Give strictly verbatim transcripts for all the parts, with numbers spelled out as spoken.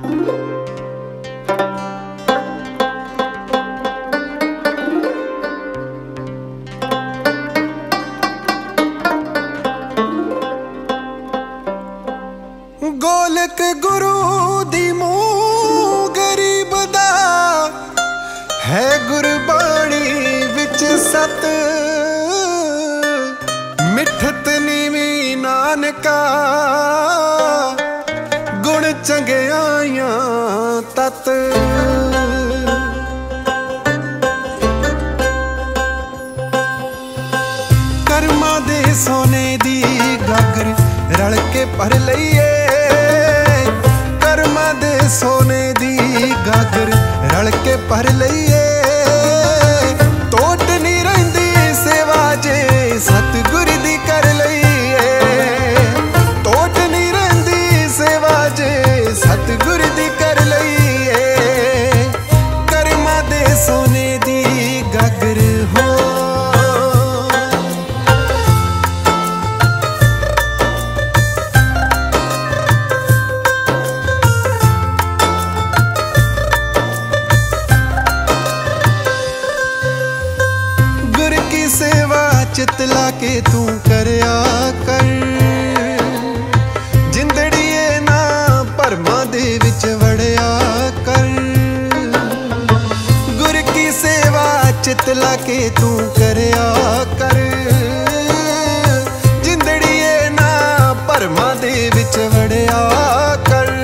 गोलक गुरु दी मूंह गरीब दा है गुरबाणी विच सत मिठत नीवी नानका गुण चंगियाइयां तत कर्मा दे सोने दी गागर रल के भर लईए कर्मा दे सोने दी गागर रल के भर लईए तोट नहीं रहिंदी सेवा जे सतगुर दी कर लईए तोट नहीं रहिंदी सेवा जे सतगुर दी कर लईए कर्मा दे सोने दी गागर हो चितला के तू करया कर जिंदड़िए ना भरमा दे विच वड़या कर गुर की सेवा चितला के तू करया कर जिंदड़िए ना भरमा दे विच वड़या कर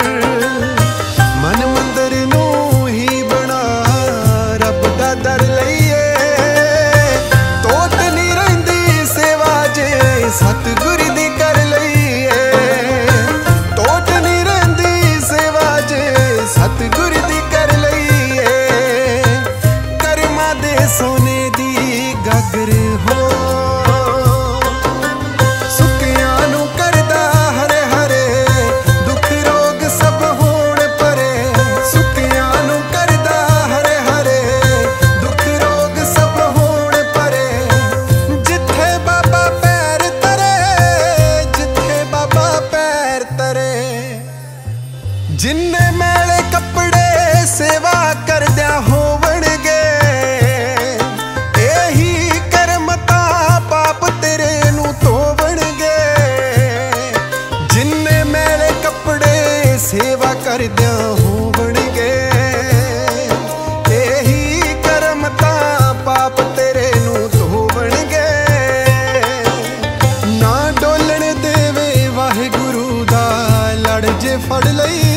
मन मंदिर नू ही बना रब दा दर लईए सतगुर दी कर लईए तोट नहीं रहिंदी सेवा जे सतगुर दी कर लईए कर्मा दे सोने दी गागर हो सुखियां नू करदा हरे हरे दुख रोग सब होण परे सुखियां नू करदा हरे हरे दुख रोग सब होण परे जिथे बाबा जिन्ने मैले कपड़े सेवा करद्या होवणगे एही कर्म तां पाप तेरे नू धोवणगे जिन्ने मैले कपड़े सेवा करद्या होवणगे एही कर्म तां पाप तेरे नू धोवणगे ना डोलण देवे वाहिगुरु दा लड़ जे फड़ लई